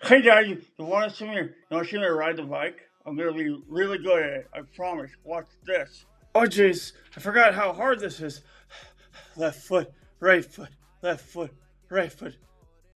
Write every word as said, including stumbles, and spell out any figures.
Hey Dad, you, you want to see me? You want to see me ride the bike? I'm gonna be really good at it. I promise. Watch this. Oh, jeez, I forgot how hard this is. Left foot, right foot, left foot, right foot.